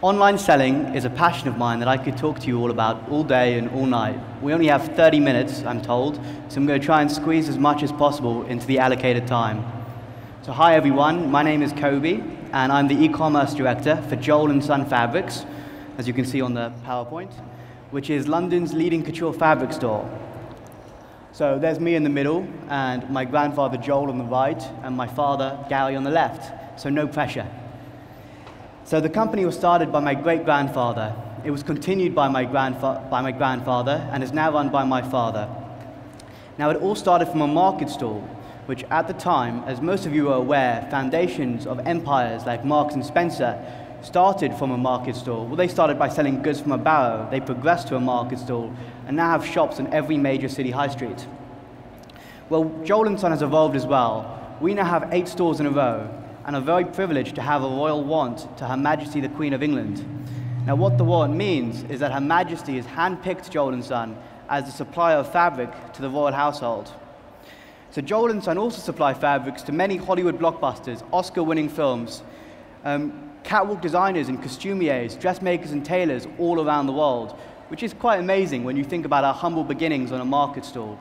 Online selling is a passion of mine that I could talk to you all about all day and all night. We only have 30 minutes, I'm told, so I'm going to try and squeeze as much as possible into the allocated time. So hi everyone, my name is Coby, and I'm the e-commerce director for Joel & Son Fabrics, as you can see on the PowerPoint, which is London's leading couture fabric store. So there's me in the middle, and my grandfather Joel on the right, and my father Gary on the left, so no pressure. So the company was started by my great-grandfather. It was continued by my grandfather and is now run by my father. Now it all started from a market stall, which at the time, as most of you are aware, foundations of empires like Marks and Spencer started from a market stall. Well, they started by selling goods from a barrow. They progressed to a market stall and now have shops in every major city high street. Well, Joel & Son has evolved as well. We now have 8 stores in a row, and are very privileged to have a royal warrant to Her Majesty the Queen of England. Now what the warrant means is that Her Majesty has handpicked Joel & Son as the supplier of fabric to the royal household. So Joel & Son also supply fabrics to many Hollywood blockbusters, Oscar-winning films, catwalk designers and costumiers, dressmakers and tailors all around the world, which is quite amazing when you think about our humble beginnings on a market stall.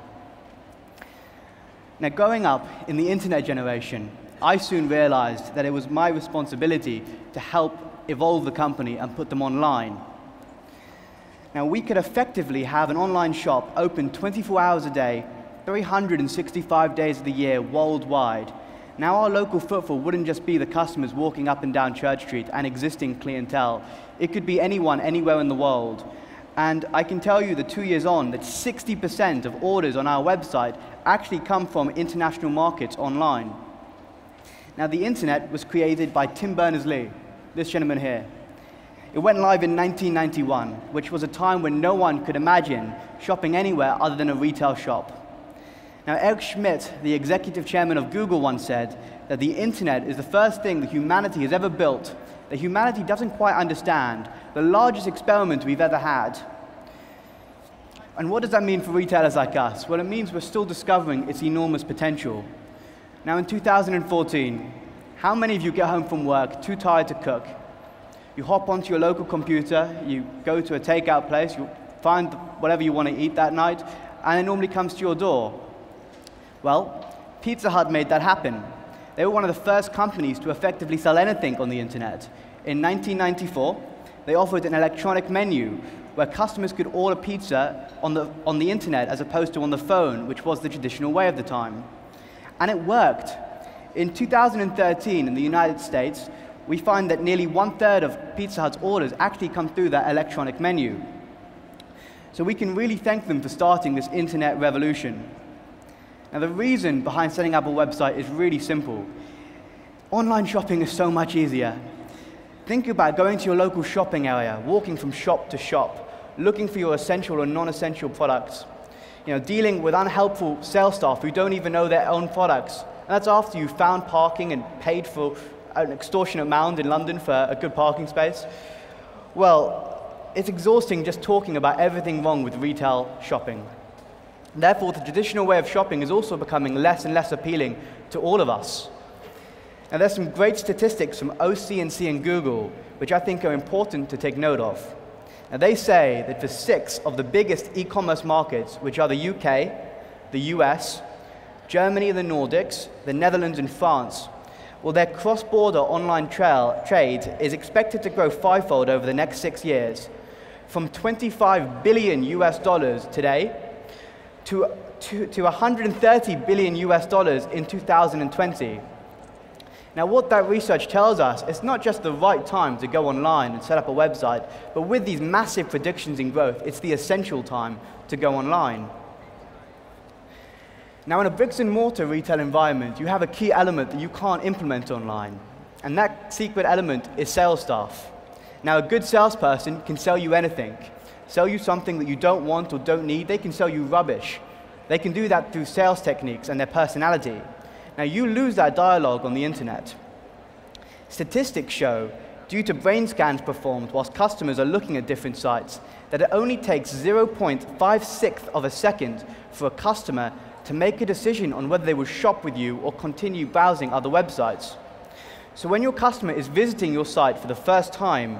Now growing up in the internet generation, I soon realized that it was my responsibility to help evolve the company and put them online. Now, we could effectively have an online shop open 24 hours a day, 365 days of the year worldwide. Now, our local footfall wouldn't just be the customers walking up and down Church Street and existing clientele. It could be anyone, anywhere in the world. And I can tell you that 2 years on, that 60% of orders on our website actually come from international markets online. Now, the internet was created by Tim Berners-Lee, this gentleman here. It went live in 1991, which was a time when no one could imagine shopping anywhere other than a retail shop. Now, Eric Schmidt, the executive chairman of Google, once said that the internet is the first thing that humanity has ever built, that humanity doesn't quite understand, the largest experiment we've ever had. And what does that mean for retailers like us? Well, it means we're still discovering its enormous potential. Now in 2014, how many of you get home from work too tired to cook? You hop onto your local computer, you go to a takeout place, you find whatever you want to eat that night, and it normally comes to your door. Well, Pizza Hut made that happen. They were one of the first companies to effectively sell anything on the internet. In 1994, they offered an electronic menu where customers could order pizza on the internet as opposed to on the phone, which was the traditional way of the time. And it worked. In 2013, in the United States, we find that nearly 1/3 of Pizza Hut's orders actually come through that electronic menu. So we can really thank them for starting this internet revolution. Now the reason behind setting up a website is really simple. Online shopping is so much easier. Think about going to your local shopping area, walking from shop to shop, looking for your essential or non-essential products. Dealing with unhelpful sales staff who don't even know their own products. And that's after you've found parking and paid for an extortionate amount in London for a good parking space. Well, it's exhausting just talking about everything wrong with retail shopping. Therefore, the traditional way of shopping is also becoming less and less appealing to all of us. And there's some great statistics from OC&C and Google, which I think are important to take note of. Now, they say that for 6 of the biggest e-commerce markets, which are the UK, the US, Germany, the Nordics, the Netherlands, and France, well, their cross-border online trade is expected to grow 5-fold over the next 6 years, from $25 billion today to $130 billion in 2020. Now, what that research tells us, it's not just the right time to go online and set up a website, but with these massive predictions in growth, it's the essential time to go online. Now, in a bricks-and-mortar retail environment, you have a key element that you can't implement online, and that secret element is sales staff. Now, a good salesperson can sell you anything, sell you something that you don't want or don't need. They can sell you rubbish. They can do that through sales techniques and their personality. Now, you lose that dialogue on the internet. Statistics show, due to brain scans performed whilst customers are looking at different sites, that it only takes 0.56 of a second for a customer to make a decision on whether they will shop with you or continue browsing other websites. So when your customer is visiting your site for the first time,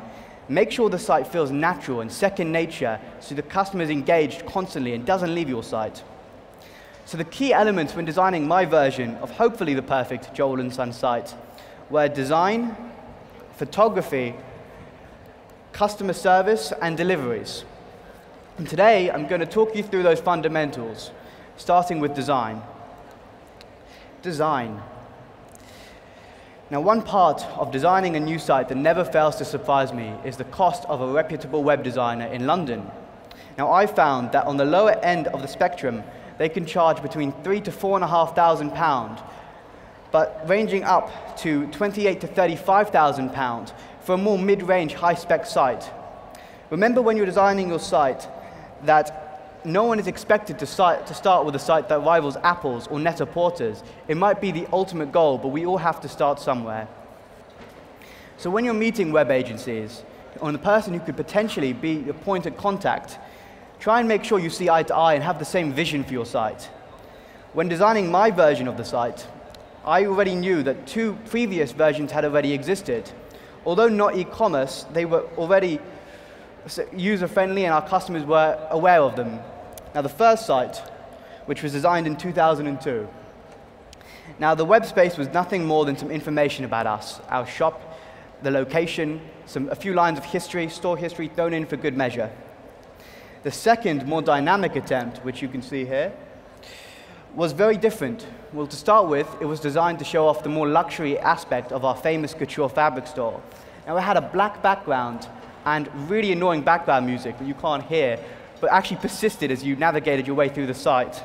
Make sure the site feels natural and second nature so the customer is engaged constantly and doesn't leave your site. So the key elements when designing my version of hopefully the perfect Joel & Son site were design, photography, customer service, and deliveries. And today, I'm going to talk you through those fundamentals, starting with design. Design. Now, one part of designing a new site that never fails to surprise me is the cost of a reputable web designer in London. Now, I found that on the lower end of the spectrum, they can charge between £3,000 to £4,500, but ranging up to £28,000 to £35,000 for a more mid-range, high-spec site. Remember when you're designing your site that no one is expected to start with a site that rivals Apple's or Net-a-Porter's. It might be the ultimate goal, but we all have to start somewhere. So when you're meeting web agencies, or the person who could potentially be the point of contact, try and make sure you see eye to eye and have the same vision for your site. When designing my version of the site, I already knew that 2 previous versions had already existed. Although not e-commerce, they were already user-friendly and our customers were aware of them. Now, the first site, which was designed in 2002. Now, the web space was nothing more than some information about us, our shop, the location, a few lines of history, store history thrown in for good measure. The second, more dynamic attempt, which you can see here, was very different. Well, to start with, it was designed to show off the more luxury aspect of our famous couture fabric store. Now, it had a black background and really annoying background music that you can't hear, but actually persisted as you navigated your way through the site.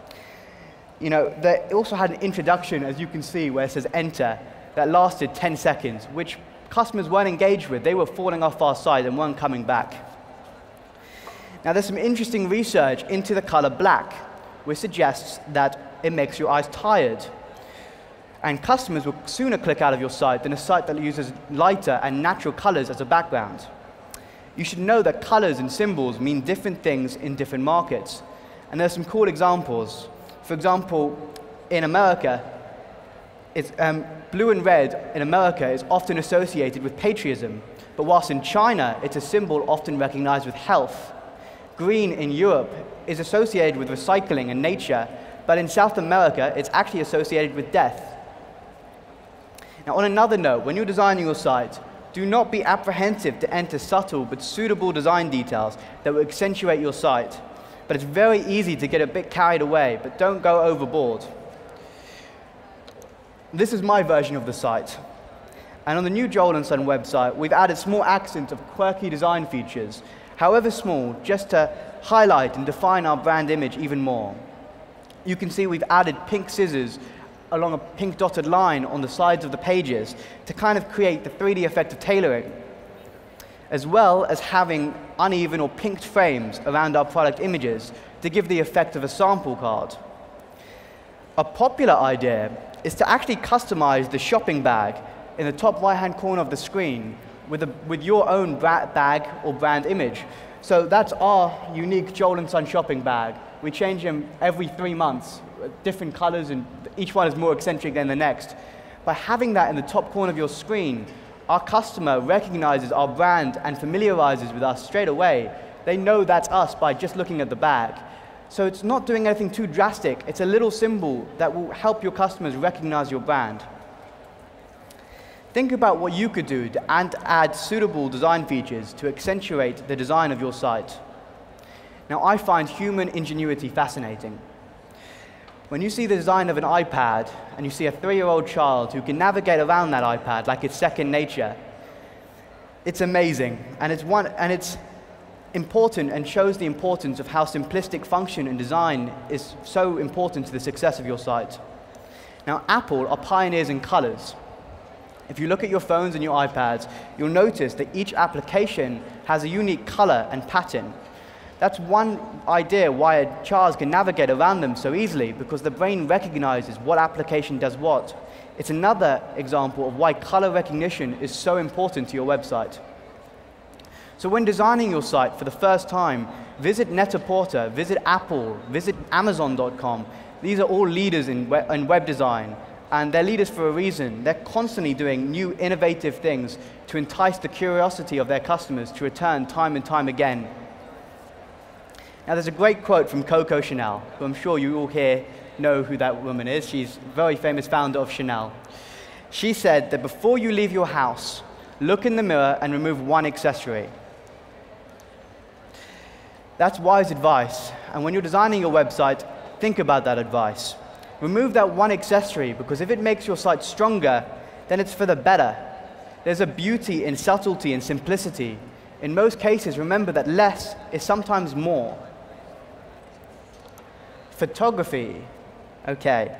It also had an introduction, as you can see, where it says enter, that lasted 10 seconds, which customers weren't engaged with. They were falling off our site and weren't coming back. Now, there's some interesting research into the color black, which suggests that it makes your eyes tired. And customers will sooner click out of your site than a site that uses lighter and natural colors as a background. You should know that colors and symbols mean different things in different markets. And there's some cool examples. For example, in America, blue and red in America is often associated with patriotism, but whilst in China, it's a symbol often recognized with health. Green in Europe is associated with recycling and nature, but in South America, it's actually associated with death. Now, on another note, when you're designing your site, do not be apprehensive to enter subtle but suitable design details that will accentuate your site. But it's very easy to get a bit carried away, but don't go overboard. This is my version of the site. And on the new Joel & Son website, we've added small accents of quirky design features, however small, just to highlight and define our brand image even more. You can see we've added pink scissors along a pink dotted line on the sides of the pages to kind of create the 3D effect of tailoring, as well as having uneven or pinked frames around our product images to give the effect of a sample card. A popular idea is to actually customize the shopping bag in the top right-hand corner of the screen with your own bag or brand image. So that's our unique Joel & Son shopping bag. We change them every 3 months, different colors, and each one is more eccentric than the next. By having that in the top corner of your screen, our customer recognizes our brand and familiarizes with us straight away. They know that's us by just looking at the bag. So it's not doing anything too drastic. It's a little symbol that will help your customers recognize your brand. Think about what you could do and add suitable design features to accentuate the design of your site. Now, I find human ingenuity fascinating. When you see the design of an iPad and you see a 3-year-old child who can navigate around that iPad like it's second nature, it's amazing. And it's important and shows the importance of how simplistic function and design is so important to the success of your site. Now, Apple are pioneers in colors. If you look at your phones and your iPads, you'll notice that each application has a unique color and pattern. That's one idea why a child can navigate around them so easily, because the brain recognizes what application does what. It's another example of why color recognition is so important to your website. So when designing your site for the first time, visit Net-a-Porter, visit Apple, visit Amazon.com. These are all leaders in web design. and they're leaders for a reason. They're constantly doing new, innovative things to entice the curiosity of their customers to return time and time again. Now, there's a great quote from Coco Chanel, who I'm sure you all here know who that woman is. She's a very famous founder of Chanel. She said that before you leave your house, look in the mirror and remove one accessory. That's wise advice, and when you're designing your website, think about that advice. Remove that one accessory, because if it makes your site stronger, then it's for the better. There's a beauty in subtlety and simplicity. In most cases, remember that less is sometimes more. Photography. Okay.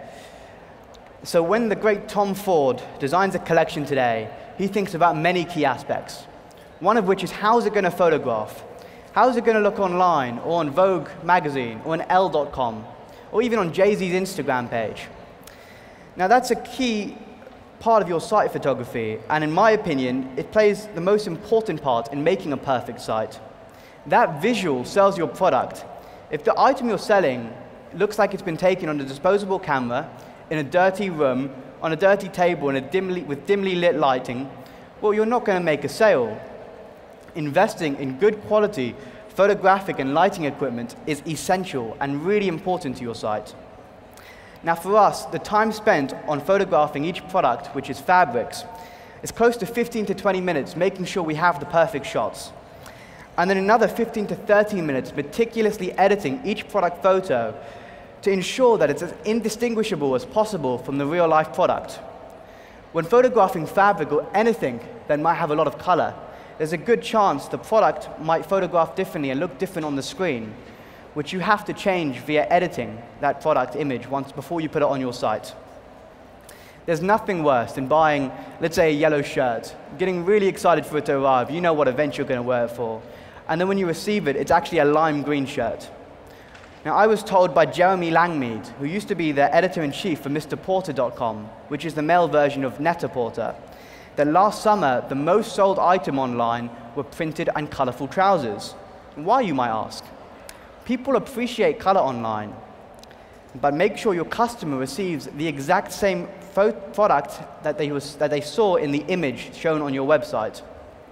So when the great Tom Ford designs a collection today, he thinks about many key aspects. One of which is, how is it going to photograph? How is it going to look online, or on Vogue magazine, or on Elle.com, or even on Jay-Z's Instagram page? Now, that's a key part of your site photography, and in my opinion, it plays the most important part in making a perfect site. That visual sells your product. If the item you're selling looks like it's been taken on a disposable camera, in a dirty room, on a dirty table, with dimly lit lighting, well, you're not going to make a sale. Investing in good quality photographic and lighting equipment is essential and really important to your site. Now, for us, the time spent on photographing each product, which is fabrics, is close to 15 to 20 minutes, making sure we have the perfect shots. And then another 15 to 30 minutes meticulously editing each product photo to ensure that it's as indistinguishable as possible from the real-life product. When photographing fabric or anything that might have a lot of color, there's a good chance the product might photograph differently and look different on the screen, which you have to change via editing that product image before you put it on your site. There's nothing worse than buying, let's say, a yellow shirt, getting really excited for it to arrive. You know what event you're going to wear it for. And then when you receive it, it's actually a lime green shirt. Now, I was told by Jeremy Langmead, who used to be the editor-in-chief for MrPorter.com, which is the male version of Net-a-Porter, that last summer, the most sold item online were printed and colorful trousers. Why, you might ask? People appreciate color online, but make sure your customer receives the exact same product that they saw in the image shown on your website.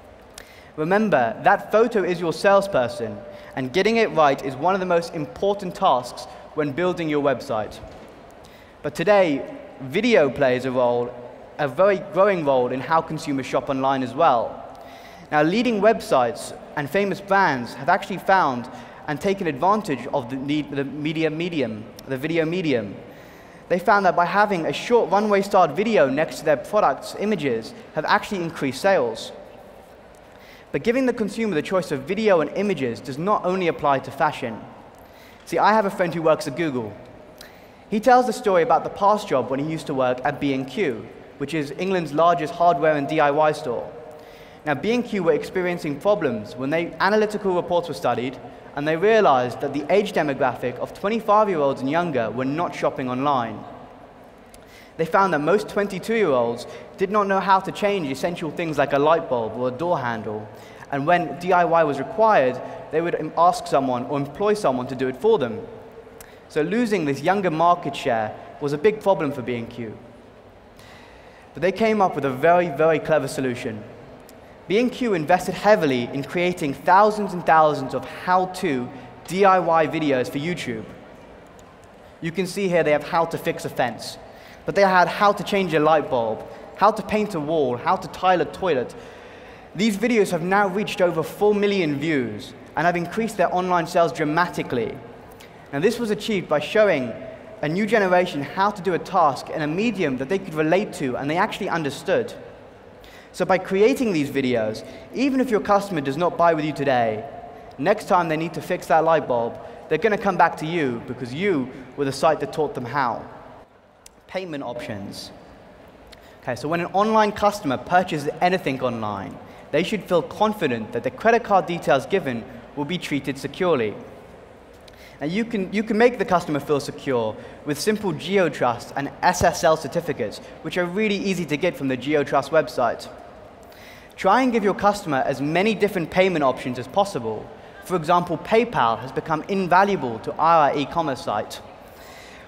Remember, that photo is your salesperson, and getting it right is one of the most important tasks when building your website. But today, video plays a very growing role in how consumers shop online as well. Now, leading websites and famous brands have actually found and taken advantage of the video medium. They found that by having a short runway-style video next to their products' images have actually increased sales. But giving the consumer the choice of video and images does not only apply to fashion. See, I have a friend who works at Google. He tells the story about the past job when he used to work at B&Q, which is England's largest hardware and DIY store. Now, B&Q were experiencing problems when analytical reports were studied, and they realized that the age demographic of 25-year-olds and younger were not shopping online. They found that most 22-year-olds did not know how to change essential things like a light bulb or a door handle, and when DIY was required, they would ask someone or employ someone to do it for them. So losing this younger market share was a big problem for B&Q. But they came up with a very, very clever solution. B&Q invested heavily in creating thousands and thousands of how-to DIY videos for YouTube. You can see here they have how to fix a fence, but they had how to change a light bulb, how to paint a wall, how to tile a toilet. These videos have now reached over 4 million views and have increased their online sales dramatically. And this was achieved by showing a new generation how to do a task in a medium that they could relate to and they actually understood. So by creating these videos, even if your customer does not buy with you today, next time they need to fix that light bulb, they're going to come back to you because you were the site that taught them how. Payment options. Okay, so when an online customer purchases anything online, they should feel confident that the credit card details given will be treated securely. And you can make the customer feel secure with simple GeoTrust and SSL certificates, which are really easy to get from the GeoTrust website. Try and give your customer as many different payment options as possible. For example, PayPal has become invaluable to our e-commerce site.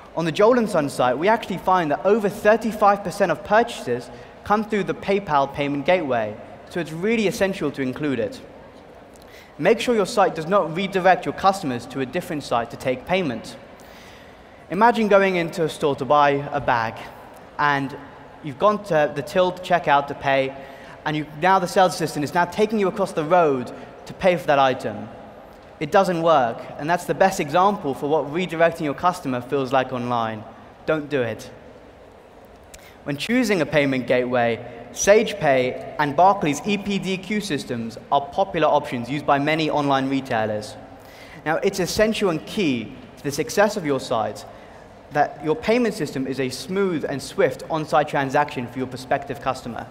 On the Joel & Son site, we actually find that over 35% of purchases come through the PayPal payment gateway, so it's really essential to include it. Make sure your site does not redirect your customers to a different site to take payment. Imagine going into a store to buy a bag, and you've gone to the till to check out to pay, and now the sales assistant is now taking you across the road to pay for that item. It doesn't work, and that's the best example for what redirecting your customer feels like online. Don't do it. When choosing a payment gateway, Sage Pay and Barclays EPDQ systems are popular options used by many online retailers. Now, it's essential and key to the success of your site that your payment system is a smooth and swift on-site transaction for your prospective customer.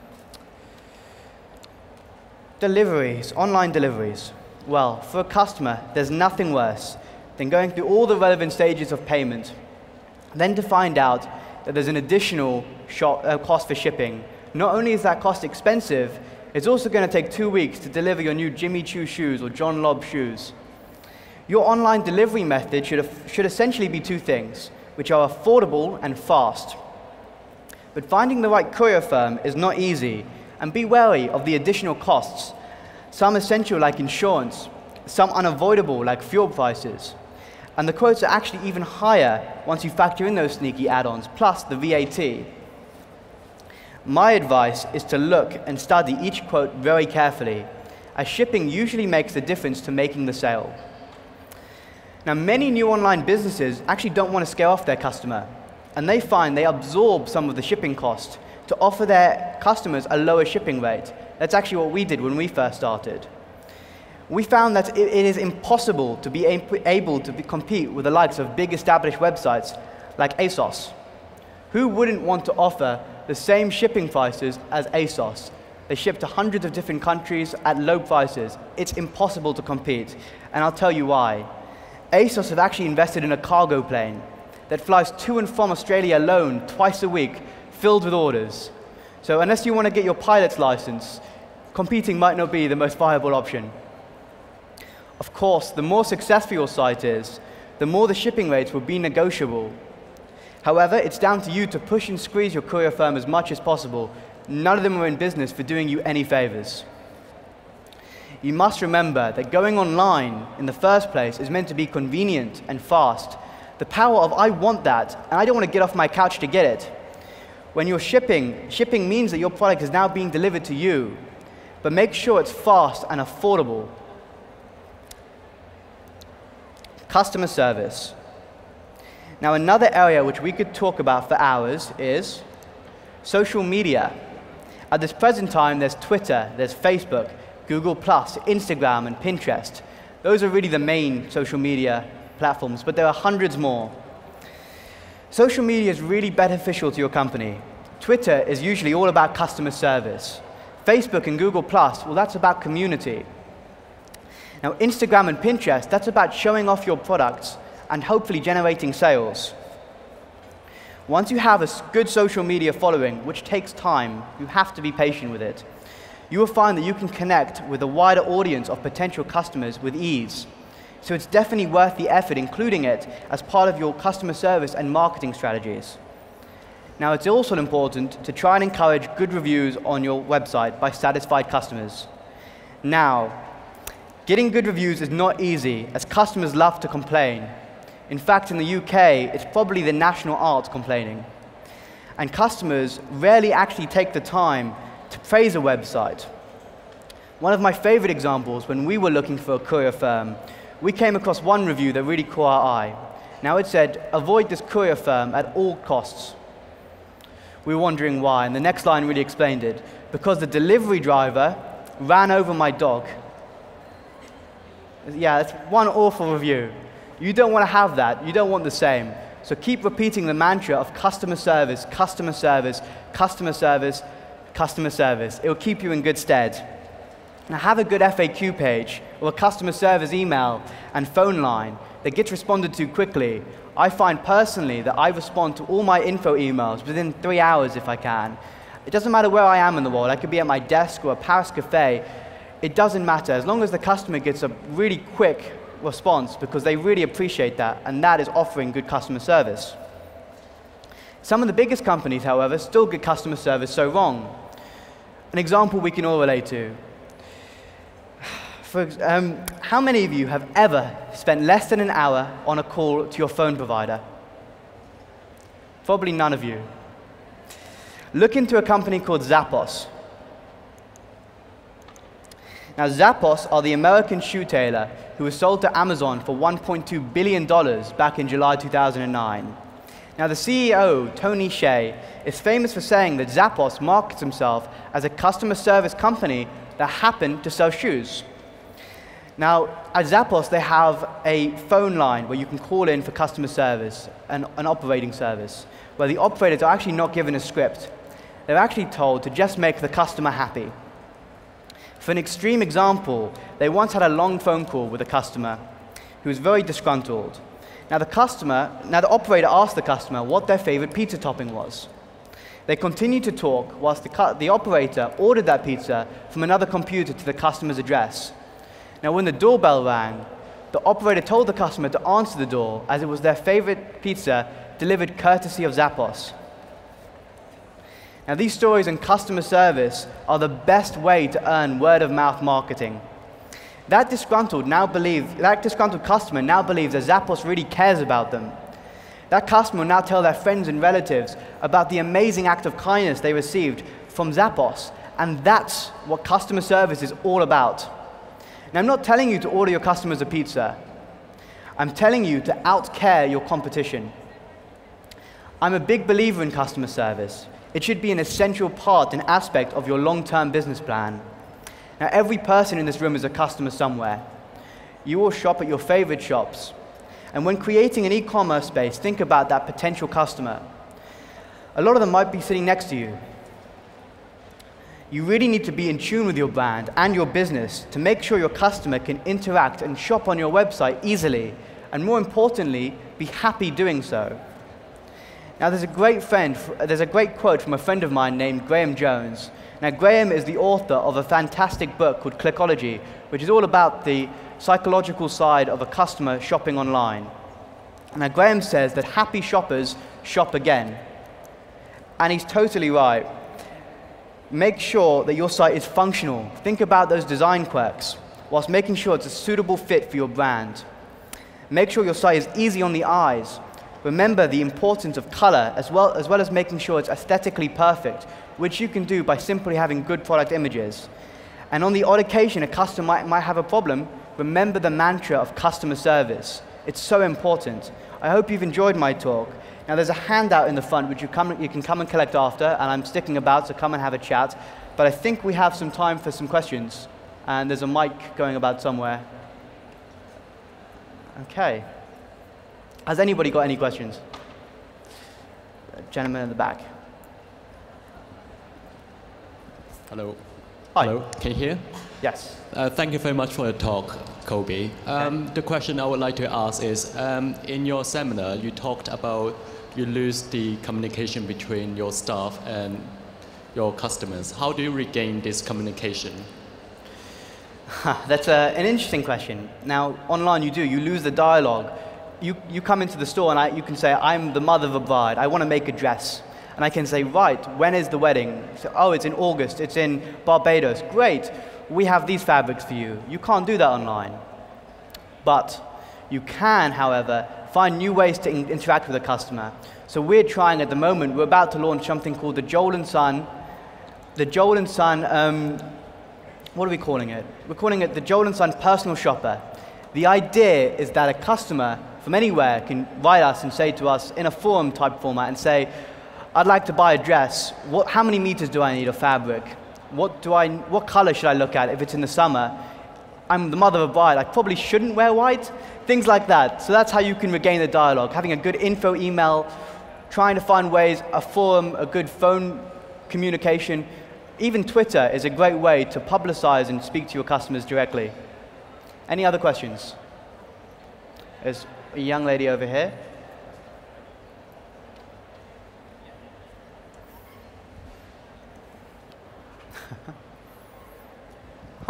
Deliveries, online deliveries. Well, for a customer, there's nothing worse than going through all the relevant stages of payment, then to find out that there's an additional cost for shipping. Not only is that cost expensive, it's also going to take 2 weeks to deliver your new Jimmy Choo shoes or John Lobb shoes. Your online delivery method should essentially be two things, which are affordable and fast. But finding the right courier firm is not easy, and be wary of the additional costs. Some essential like insurance, some unavoidable like fuel prices. And the quotes are actually even higher once you factor in those sneaky add-ons, plus the VAT. My advice is to look and study each quote very carefully, as shipping usually makes the difference to making the sale. Now, many new online businesses actually don't want to scare off their customer, and they find they absorb some of the shipping cost to offer their customers a lower shipping rate. That's actually what we did when we first started. We found that it is impossible to be able to compete with the likes of big established websites like ASOS. Who wouldn't want to offer the same shipping prices as ASOS? They ship to hundreds of different countries at low prices. It's impossible to compete, and I'll tell you why. ASOS have actually invested in a cargo plane that flies to and from Australia alone twice a week, filled with orders. So unless you want to get your pilot's license, competing might not be the most viable option. Of course, the more successful your site is, the more the shipping rates will be negotiable. However, it's down to you to push and squeeze your courier firm as much as possible. None of them are in business for doing you any favors. You must remember that going online in the first place is meant to be convenient and fast. The power of I want that, and I don't want to get off my couch to get it. When you're shipping means that your product is now being delivered to you, but make sure it's fast and affordable. Customer service. Now, another area which we could talk about for hours is social media. At this present time, there's Twitter, there's Facebook, Google+, Instagram, and Pinterest. Those are really the main social media platforms, but there are hundreds more. Social media is really beneficial to your company. Twitter is usually all about customer service. Facebook and Google+, well, that's about community. Now, Instagram and Pinterest, that's about showing off your products and hopefully generating sales. Once you have a good social media following, which takes time, you have to be patient with it, you will find that you can connect with a wider audience of potential customers with ease. So it's definitely worth the effort including it as part of your customer service and marketing strategies. Now, it's also important to try and encourage good reviews on your website by satisfied customers. Now, getting good reviews is not easy, as customers love to complain. In fact, in the UK, it's probably the national art, complaining. And customers rarely actually take the time to praise a website. One of my favorite examples, when we were looking for a courier firm, we came across one review that really caught our eye. Now, it said, "Avoid this courier firm at all costs." We were wondering why, and the next line really explained it. Because the delivery driver ran over my dog. Yeah, that's one awful review. You don't want to have that. You don't want the same. So keep repeating the mantra of customer service, customer service, customer service, customer service. It will keep you in good stead. Now, have a good FAQ page or a customer service email and phone line that gets responded to quickly. I find personally that I respond to all my info emails within 3 hours if I can. It doesn't matter where I am in the world. I could be at my desk or a Paris cafe. It doesn't matter. As long as the customer gets a really quick response because they really appreciate that, and that is offering good customer service. Some of the biggest companies, however, still get customer service so wrong. An example we can all relate to. How many of you have ever spent less than an hour on a call to your phone provider? Probably none of you. Look into a company called Zappos. Now, Zappos are the American shoe tailor who was sold to Amazon for $1.2 billion back in July 2009. Now, the CEO, Tony Hsieh, is famous for saying that Zappos markets himself as a customer service company that happened to sell shoes. Now, at Zappos, they have a phone line where you can call in for customer service, an operating service, where the operators are actually not given a script. They're actually told to just make the customer happy. For an extreme example, they once had a long phone call with a customer who was very disgruntled. Now the operator asked the customer what their favorite pizza topping was. They continued to talk whilst the operator ordered that pizza from another computer to the customer's address. Now when the doorbell rang, the operator told the customer to answer the door as it was their favorite pizza delivered courtesy of Zappos. Now these stories in customer service are the best way to earn word-of-mouth marketing. That disgruntled customer now believes that Zappos really cares about them. That customer will now tell their friends and relatives about the amazing act of kindness they received from Zappos, and that's what customer service is all about. Now, I'm not telling you to order your customers a pizza. I'm telling you to outcare your competition. I'm a big believer in customer service. It should be an essential part and aspect of your long-term business plan. Now, every person in this room is a customer somewhere. You all shop at your favorite shops. And when creating an e-commerce space, think about that potential customer. A lot of them might be sitting next to you. You really need to be in tune with your brand and your business to make sure your customer can interact and shop on your website easily, and more importantly, be happy doing so. Now, there's a great quote from a friend of mine named Graham Jones. Now, Graham is the author of a fantastic book called Clickology, which is all about the psychological side of a customer shopping online. Now, Graham says that happy shoppers shop again. And he's totally right. Make sure that your site is functional. Think about those design quirks, whilst making sure it's a suitable fit for your brand. Make sure your site is easy on the eyes. Remember the importance of color, as well as making sure it's aesthetically perfect, which you can do by simply having good product images. And on the odd occasion, a customer might have a problem, remember the mantra of customer service. It's so important. I hope you've enjoyed my talk. Now, there's a handout in the front which you can come and collect after, and I'm sticking about, so come and have a chat. But I think we have some time for some questions, and there's a mic going about somewhere. Okay. Has anybody got any questions? Gentleman in the back. Hello. Hi. Hello. Can you hear? Yes. Thank you very much for your talk, Coby. The question I would like to ask is, in your seminar, you talked about you lose the communication between your staff and your customers. How do you regain this communication? That's an interesting question. Now, online you lose the dialogue. You come into the store and you can say, I'm the mother of a bride, I want to make a dress. And I can say, right, when is the wedding? So, oh, it's in August, it's in Barbados. Great, we have these fabrics for you. You can't do that online. But you can, however, find new ways to interact with the customer. So we're trying at the moment, we're about to launch something called the Joel & Son. The Joel & Son, what are we calling it? We're calling it the Joel & Son Personal Shopper. The idea is that a customer from anywhere can write us and say to us in a forum type format and say, I'd like to buy a dress. How many meters do I need of fabric? What color should I look at if it's in the summer? I'm the mother of a bride, I probably shouldn't wear white. Things like that. So that's how you can regain the dialogue. Having a good info email, trying to find ways, a forum, a good phone communication. Even Twitter is a great way to publicize and speak to your customers directly. Any other questions? There's a young lady over here.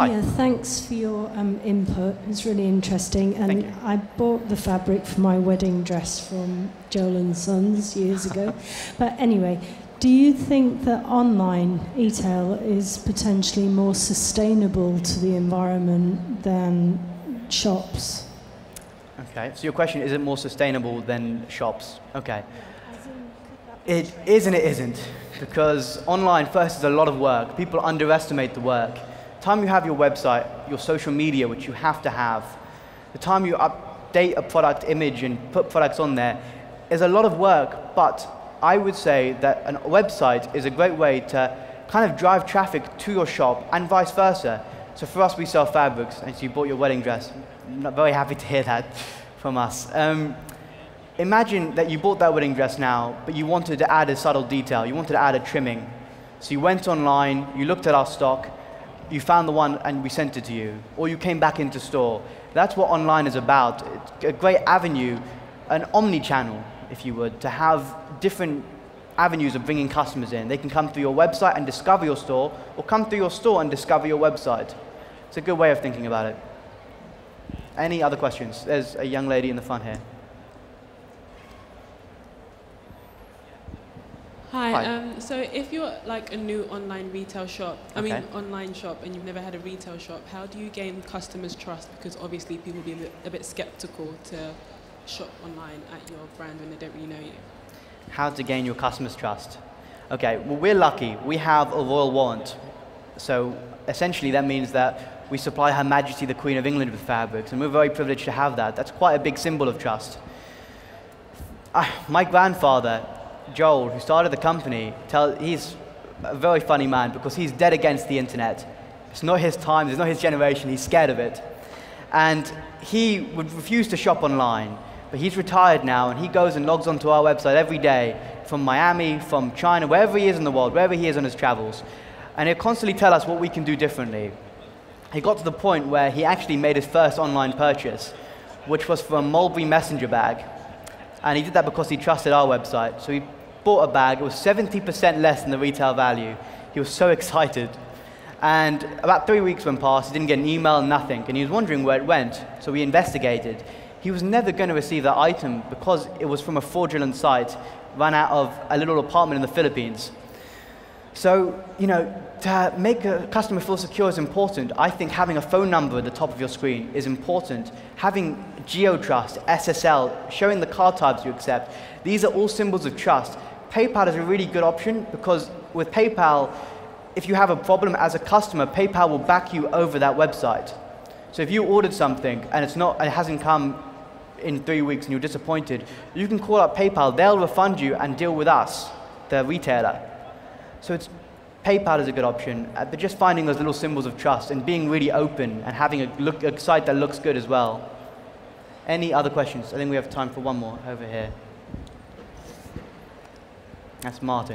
Hi. Yeah, thanks for your input. It's really interesting. And I bought the fabric for my wedding dress from Joel & Sons years ago. But anyway, do you think that online e-tail is potentially more sustainable to the environment than shops? Okay, so your question, is it more sustainable than shops? Okay. It is and it isn't, because online first is a lot of work. People underestimate the work. The time you have your website, your social media, which you have to have, the time you update a product image and put products on there is a lot of work, but I would say that a website is a great way to kind of drive traffic to your shop and vice versa. So for us, we sell fabrics, and so you bought your wedding dress. I'm very happy to hear that from us. Imagine that you bought that wedding dress now, but you wanted to add a subtle detail. You wanted to add a trimming. So you went online, you looked at our stock, you found the one, and we sent it to you. Or you came back into store. That's what online is about. It's a great avenue, an omni-channel, if you would, to have different avenues of bringing customers in. They can come through your website and discover your store, or come through your store and discover your website. It's a good way of thinking about it. Any other questions? There's a young lady in the front here. Hi. So if you're like a new online retail shop, online shop, and you've never had a retail shop, how do you gain customers' trust? Because obviously people will be a bit skeptical to shop online at your brand when they don't really know you. How to gain your customers' trust? Okay, well, we're lucky. We have a royal warrant. So essentially that means that we supply Her Majesty the Queen of England with fabrics, and we're very privileged to have that. That's quite a big symbol of trust. My grandfather, Joel, who started the company, he's a very funny man because he's dead against the internet. It's not his time, it's not his generation, he's scared of it. And he would refuse to shop online, but he's retired now and he goes and logs onto our website every day from Miami, from China, wherever he is in the world, wherever he is on his travels. And he'll constantly tell us what we can do differently. He got to the point where he actually made his first online purchase, which was for a Mulberry Messenger bag. And he did that because he trusted our website. So he bought a bag. It was 70% less than the retail value. He was so excited. And about 3 weeks went past. He didn't get an email, nothing. And he was wondering where it went. So we investigated. He was never going to receive that item because it was from a fraudulent site run out of a little apartment in the Philippines. So, to make a customer feel secure is important. I think having a phone number at the top of your screen is important. Having GeoTrust, SSL, showing the card types you accept, these are all symbols of trust. PayPal is a really good option because with PayPal, if you have a problem as a customer, PayPal will back you over that website. So if you ordered something and it hasn't come in 3 weeks and you're disappointed, you can call up PayPal, they'll refund you and deal with us, the retailer. So PayPal is a good option, but just finding those little symbols of trust and being really open and having a site that looks good as well. Any other questions? I think we have time for one more over here. That's Martin.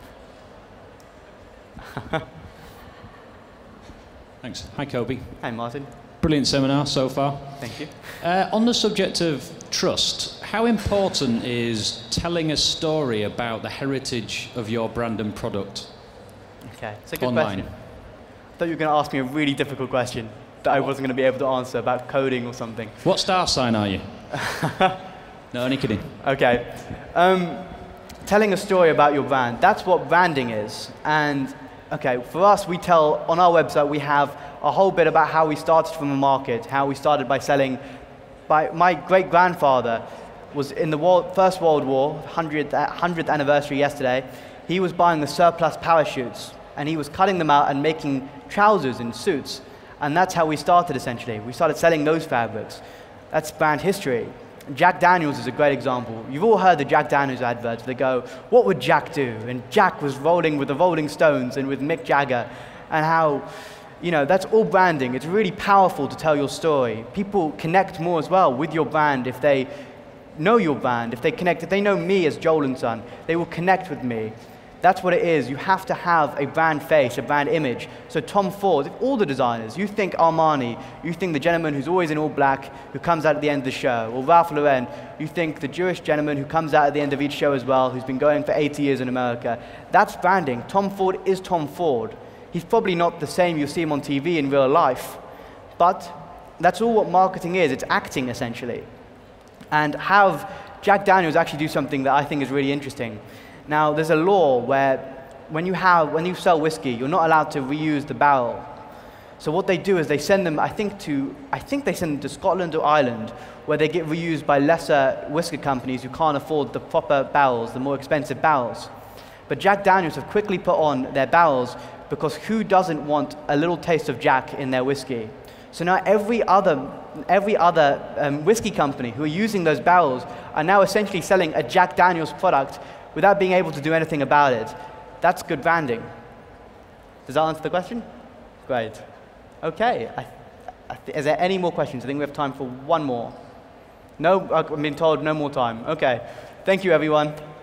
Thanks. Hi, Coby. Hi, Martin. Brilliant seminar so far. Thank you. On the subject of trust, how important is telling a story about the heritage of your brand and product? Okay, it's a good online question. I thought you were going to ask me a really difficult question that I wasn't going to be able to answer about coding or something. What star sign are you? No, only kidding. Okay. Telling a story about your brand, that's what branding is. And okay, for us, we tell, on our website, we have a whole bit about how we started from the market, how we started by selling. My great-grandfather was in the First World War, 100th anniversary yesterday. He was buying the surplus parachutes, and he was cutting them out and making trousers and suits. And that's how we started, essentially. We started selling those fabrics. That's brand history. Jack Daniels is a great example. You've all heard the Jack Daniels adverts. They go, what would Jack do? And Jack was rolling with the Rolling Stones and with Mick Jagger, and how, that's all branding. It's really powerful to tell your story. People connect more as well with your brand if they know your brand, if they know me as Joel & Son, they will connect with me. That's what it is. You have to have a brand face, a brand image. So Tom Ford, all the designers, you think Armani, you think the gentleman who's always in all black, who comes out at the end of the show, or Ralph Lauren, you think the Jewish gentleman who comes out at the end of each show as well, who's been going for 80 years in America. That's branding. Tom Ford is Tom Ford. He's probably not the same you'll see him on TV in real life. But that's all what marketing is. It's acting, essentially. And have Jack Daniels actually do something that I think is really interesting. Now, there's a law where when you sell whiskey, you're not allowed to reuse the barrel. So what they do is they send them, I think they send them to Scotland or Ireland, where they get reused by lesser whiskey companies who can't afford the proper barrels, the more expensive barrels. But Jack Daniels have quickly put on their barrels because who doesn't want a little taste of Jack in their whiskey? So now every other whiskey company who are using those barrels are now essentially selling a Jack Daniels product without being able to do anything about it. That's good branding. Does that answer the question? Great. Okay. Is there any more questions? I think we have time for one more. No, I've been told no more time. Okay. Thank you, everyone.